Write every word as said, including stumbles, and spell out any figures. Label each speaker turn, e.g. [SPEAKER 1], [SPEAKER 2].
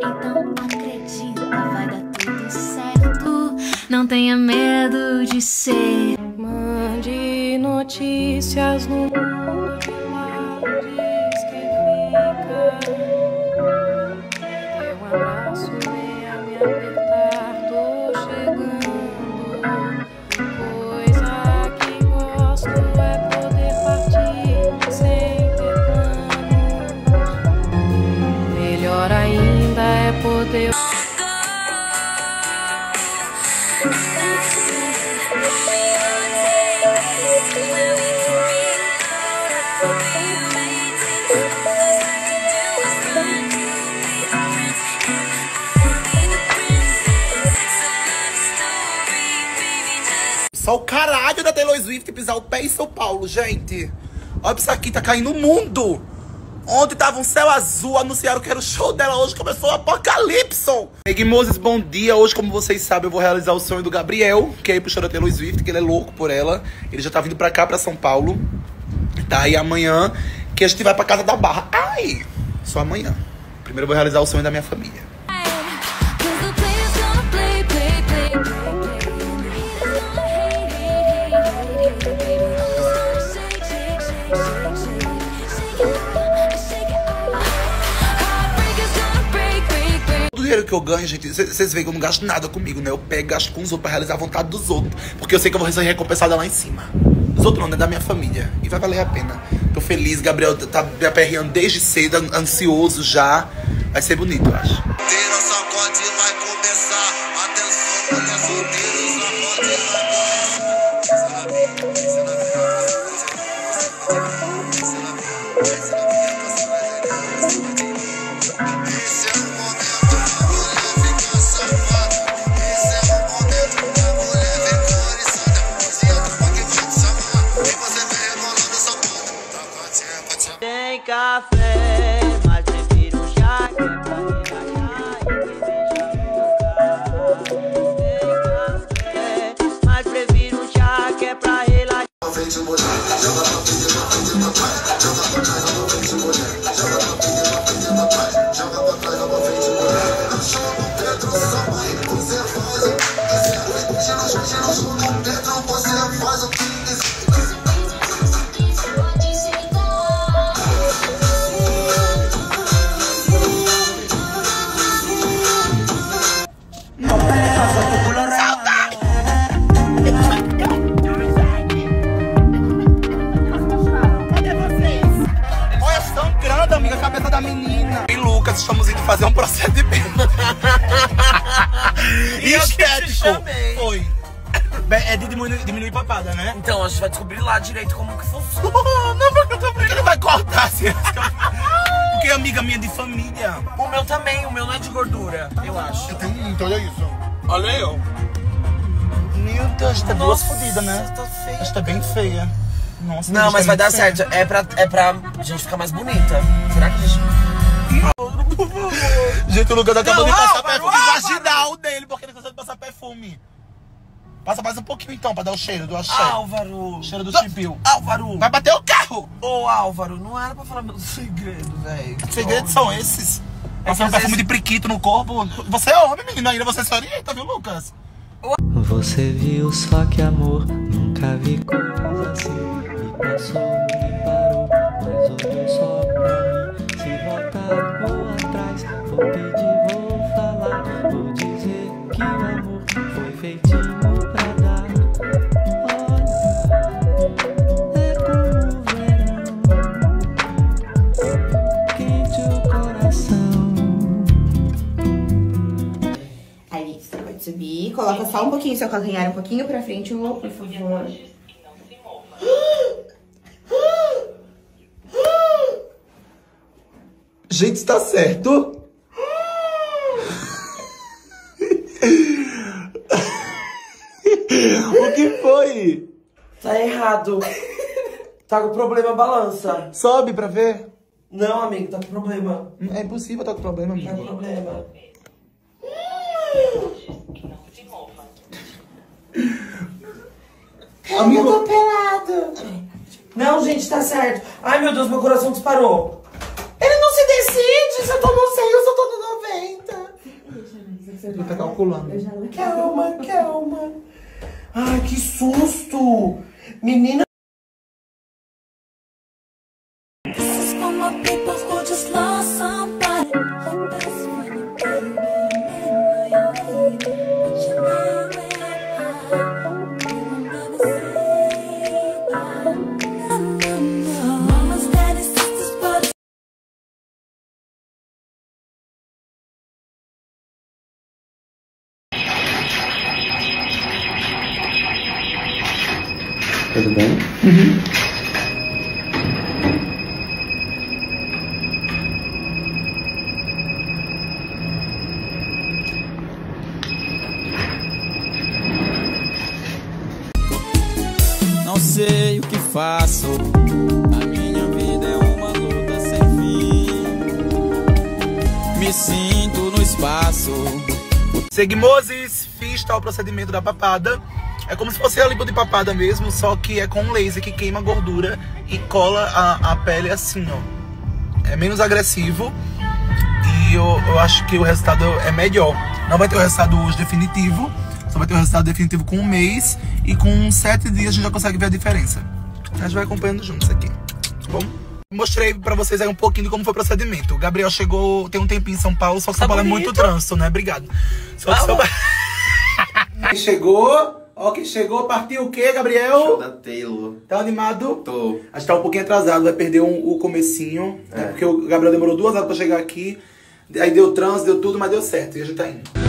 [SPEAKER 1] Então acredita, vai dar tudo certo. Não tenha medo de ser.
[SPEAKER 2] Mande notícias no mundo de lá, diz que fica. Dê um abraço, venha me apertar, tô chegando. Coisa que gosto é poder partir sem ter planos. Melhor ainda é poder.
[SPEAKER 3] Só o caralho da Taylor Swift pisar o pé em São Paulo, gente. Olha isso aqui, tá caindo o mundo. Ontem tava um céu azul, anunciaram que era o show dela, hoje começou o apocalipse. Meg Moses, bom dia. Hoje, como vocês sabem, eu vou realizar o sonho do Gabriel, que é ir pro show da Taylor Swift, que ele é louco por ela. Ele já tá vindo pra cá, pra São Paulo. Tá, e amanhã que a gente vai pra casa da Barra. Ai, só amanhã. Primeiro eu vou realizar o sonho da minha família. O dinheiro que eu ganho, gente, vocês veem que eu não gasto nada comigo, né? Eu pego e gasto com os outros pra realizar a vontade dos outros. Porque eu sei que eu vou ser recompensada lá em cima. Dos outros não, né? Da minha família. E vai valer a pena. Tô feliz, Gabriel tá me aperreando desde cedo, ansioso já. Vai ser bonito, eu acho.
[SPEAKER 4] Tem café, mas prefiro um chá que é pra relaxar e me deixar focar. Tem café, mas prefiro um chá que é pra relaxar.
[SPEAKER 3] Amiga, cabeça da menina. E Lucas, estamos indo fazer um procedimento estético. Foi. É de diminuir, diminuir papada, né?
[SPEAKER 5] Então, a gente vai descobrir lá direito como que funciona.
[SPEAKER 3] Não, porque eu tô brincando. Ele vai cortar assim. Porque é amiga minha de família.
[SPEAKER 5] O meu também, o meu não é de gordura, eu acho.
[SPEAKER 3] Eu tenho muito, olha isso. Olha eu. Meu Deus, tá duas fodidas, né?
[SPEAKER 5] Tá feia.
[SPEAKER 3] Acho que tá bem feia. Nossa,
[SPEAKER 5] não, mas
[SPEAKER 3] tá
[SPEAKER 5] vai dar
[SPEAKER 3] feia.
[SPEAKER 5] certo. É pra, é pra gente ficar mais bonita. Será que a gente...
[SPEAKER 3] Gente, o Lucas acabou
[SPEAKER 5] Não,
[SPEAKER 3] de passar
[SPEAKER 5] Álvaro,
[SPEAKER 3] perfume
[SPEAKER 5] Álvaro.
[SPEAKER 3] vaginal dele, porque ele cansou de passar perfume. Passa mais um pouquinho então, pra dar o cheiro do axé.
[SPEAKER 5] Álvaro.
[SPEAKER 3] O cheiro do chipil.
[SPEAKER 5] Álvaro.
[SPEAKER 3] Vai bater o carro!
[SPEAKER 5] Ô, Álvaro, não era pra falar meu segredo, velho.
[SPEAKER 3] Que segredos são esses?
[SPEAKER 5] É
[SPEAKER 3] Passar um
[SPEAKER 5] que
[SPEAKER 3] perfume
[SPEAKER 5] às
[SPEAKER 3] de priquito no corpo. Você é homem, menino, ainda você se orienta, viu, Lucas?
[SPEAKER 6] Você viu só que amor, nunca vi coisa assim. Me passou, me parou, mas olhou só pra mim. Se voltar, vou atrás, vou pedir, vou falar. Vou dizer que o amor foi feitinho pra dar. Olha, é como o verão, quente o coração.
[SPEAKER 7] Aí, você pode subir, coloca só um pouquinho seu calcanhar, um pouquinho pra frente, por favor.
[SPEAKER 3] Gente, está certo? O que foi?
[SPEAKER 5] Tá errado. Tá com problema a balança.
[SPEAKER 3] Sobe pra ver.
[SPEAKER 5] Não, amigo, tá com problema.
[SPEAKER 3] É impossível tá com problema, amigo.
[SPEAKER 5] Tá com problema.
[SPEAKER 3] Amigo,
[SPEAKER 5] eu tô pelado. Não, gente, tá certo. Ai, meu Deus, meu coração disparou.
[SPEAKER 3] ele não se decide se eu tô no cem ou se eu tô no noventa.
[SPEAKER 5] inoculando.
[SPEAKER 7] Eu já não
[SPEAKER 5] Calma, calma. Ai, que susto. Menina.
[SPEAKER 6] Tudo bem?
[SPEAKER 5] Uhum.
[SPEAKER 8] Não sei o que faço. A minha vida é uma luta sem fim. Me sinto no espaço.
[SPEAKER 3] Seguimoses, fiz tal procedimento da papada. É como se fosse a lipo de papada mesmo, só que é com um laser que queima a gordura e cola a, a pele assim, ó. É menos agressivo e eu, eu acho que o resultado é melhor. Não vai ter o resultado hoje definitivo, só vai ter o resultado definitivo com um mês e com sete dias a gente já consegue ver a diferença. A gente vai acompanhando juntos aqui, tá bom? Mostrei pra vocês aí um pouquinho de como foi o procedimento. O Gabriel chegou, tem um tempinho em São Paulo, só que São Paulo é muito trânsito, né? Obrigado. Só que São Paulo... Quem chegou... Ó, quem chegou, partiu o quê, Gabriel?
[SPEAKER 9] Show da Taylor.
[SPEAKER 3] Tá animado?
[SPEAKER 9] Tô.
[SPEAKER 3] A gente tá um pouquinho atrasado, vai perder um, o comecinho, é. né? Porque o Gabriel demorou duas horas pra chegar aqui. Aí deu trânsito, deu tudo, mas deu certo. E a gente tá indo.